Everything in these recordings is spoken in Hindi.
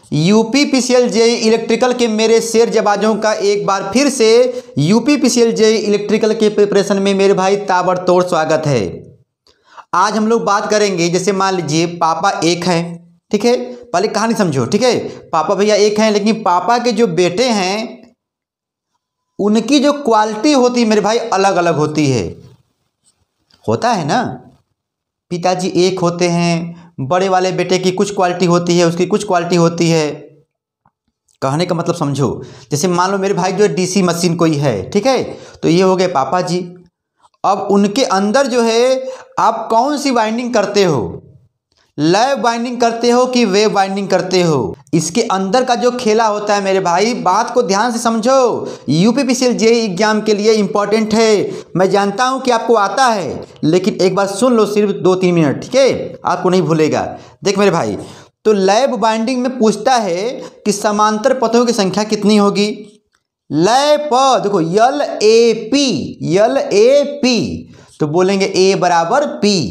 यूपीपीसीएल जेईई इलेक्ट्रिकल के मेरे शेर जबाजों का एक बार फिर से यूपीपीसीएल जेईई इलेक्ट्रिकल के प्रिपरेशन में मेरे भाई ताबड़तोड़ स्वागत है। आज हम लोग बात करेंगे, जैसे मान लीजिए पापा एक हैं, ठीक है। पहले कहानी समझो, ठीक है। पापा भैया एक हैं, लेकिन पापा के जो बेटे हैं उनकी जो क्वालिटी होती है मेरे भाई अलग अलग होती है। होता है ना, पिताजी एक होते हैं, बड़े वाले बेटे की कुछ क्वालिटी होती है, उसकी कुछ क्वालिटी होती है। कहने का मतलब समझो, जैसे मान लो मेरे भाई जो डीसी मशीन कोई है, ठीक है, तो ये हो गए पापा जी। अब उनके अंदर जो है आप कौन सी वाइंडिंग करते हो, लैब वाइंडिंग करते हो कि वेव वाइंडिंग करते हो, इसके अंदर का जो खेला होता है मेरे भाई, बात को ध्यान से समझो। यूपीपीसीएल जेईई एग्जाम के लिए इंपॉर्टेंट है। मैं जानता हूं कि आपको आता है, लेकिन एक बार सुन लो, सिर्फ 2-3 मिनट, ठीक है, आपको नहीं भूलेगा। देख मेरे भाई, तो लैब बाइंडिंग में पूछता है कि समांतर पथों की संख्या कितनी होगी। लैब देखो LAP, तो बोलेंगे A बराबर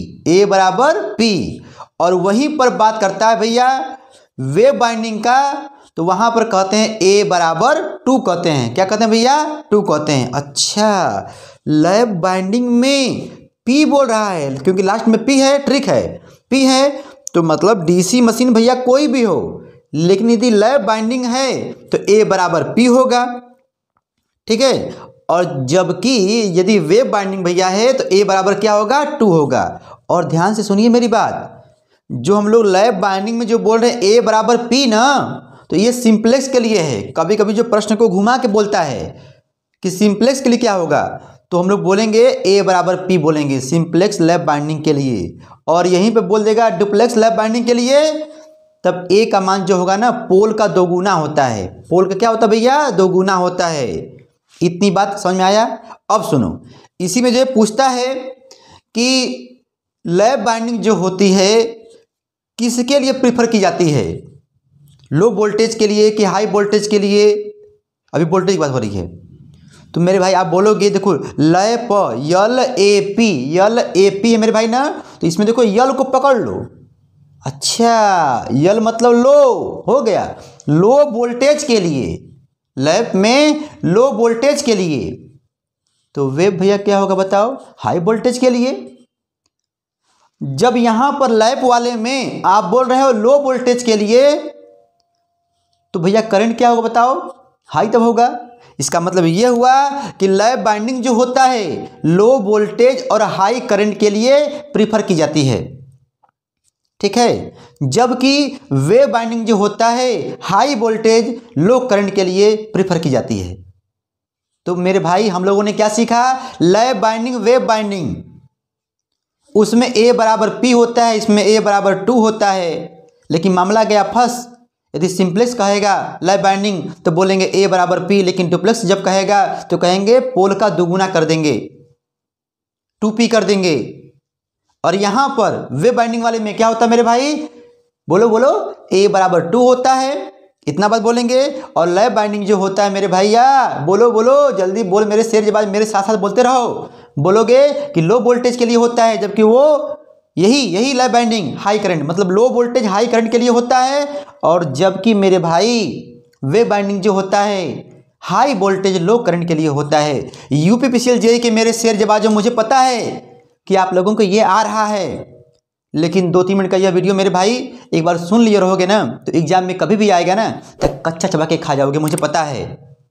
P, और वहीं पर बात करता है भैया वेव बाइंडिंग का, तो वहां पर कहते हैं A बराबर 2 कहते हैं। क्या कहते हैं भैया? 2 कहते हैं। अच्छा, लैब बाइंडिंग में P बोल रहा है, क्योंकि लास्ट में P है, ट्रिक है, P है, तो मतलब डीसी मशीन भैया कोई भी हो, लेकिन यदि लैब बाइंडिंग है तो A बराबर P होगा, ठीक है। और जबकि यदि वेव बाइंडिंग भैया है तो A बराबर क्या होगा? 2 होगा। और ध्यान से सुनिए मेरी बात, जो हम लोग लैब बाइंडिंग में जो बोल रहे हैं A बराबर P ना, तो ये सिंप्लेक्स के लिए है। कभी कभी जो प्रश्न को घुमा के बोलता है कि सिंप्लेक्स के लिए क्या होगा, तो हम लोग बोलेंगे A बराबर P बोलेंगे सिंप्लेक्स लैब बाइंडिंग के लिए। और यहीं पे बोल देगा डुप्लेक्स लैब बाइंडिंग के लिए, तब A का मान जो होगा ना पोल का दोगुना होता है। पोल का क्या होता है भैया? दोगुना होता है। इतनी बात समझ में आया? अब सुनो, इसी में जो पूछता है कि लैब बाइंडिंग जो होती है किसके लिए प्रीफर की जाती है, लो वोल्टेज के लिए कि हाई वोल्टेज के लिए। अभी वोल्टेज की बात हो रही है, तो मेरे भाई आप बोलोगे, देखो लैब LAP है मेरे भाई ना, तो इसमें देखो यल को पकड़ लो। अच्छा, यल मतलब लो हो गया, लो वोल्टेज के लिए, लैब में लो वोल्टेज के लिए। तो वेव भैया क्या होगा बताओ? हाई वोल्टेज के लिए। जब यहां पर लैब वाले में आप बोल रहे हो लो वोल्टेज के लिए, तो भैया करंट क्या होगा बताओ? हाई तब होगा। इसका मतलब यह हुआ कि लैब बाइंडिंग जो होता है लो वोल्टेज और हाई करंट के लिए प्रीफर की जाती है, ठीक है। जबकि वेव बाइंडिंग जो होता है हाई वोल्टेज लो करंट के लिए प्रीफर की जाती है। तो मेरे भाई हम लोगों ने क्या सीखा? लैब बाइंडिंग, वेव बाइंडिंग, उसमें A बराबर P होता है, इसमें A बराबर 2 होता है। लेकिन मामला गया फंस, यदि सिंप्लेक्स कहेगा लैब बाइंडिंग तो बोलेंगे A बराबर P, लेकिन डुप्लेक्स जब कहेगा तो कहेंगे पोल का दुगुना कर देंगे, 2P कर देंगे। और यहां पर वेव बाइंडिंग वाले में क्या होता है मेरे भाई? बोलो बोलो, A बराबर 2 होता है, इतना बात बोलेंगे। और लैब बाइंडिंग जो होता है मेरे भैया, बोलो बोलो जल्दी बोल, मेरे शेर जबाज मेरे साथ साथ बोलते रहो, बोलोगे कि लो वोल्टेज के लिए होता है, जबकि वो यही लैब बाइंडिंग हाई करंट, मतलब लो वोल्टेज हाई करंट के लिए होता है। और जबकि मेरे भाई वेव बाइंडिंग जो होता है हाई वोल्टेज लो करंट के लिए होता है। यूपीपीसीएल जेईई के मेरे शेर जबाजों, मुझे पता है कि आप लोगों को ये आ रहा है, लेकिन 2-3 मिनट का यह वीडियो मेरे भाई एक बार सुन लिए रहोगे ना, तो एग्जाम में कभी भी आएगा ना तो कच्चा चबा के खा जाओगे, मुझे पता है।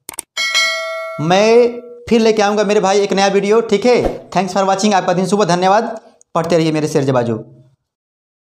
मैं फिर लेके आऊँगा मेरे भाई एक नया वीडियो, ठीक है। Thanks for watching. आपका दिन शुभ, धन्यवाद। पढ़ते रहिए मेरे शेर जबाजों।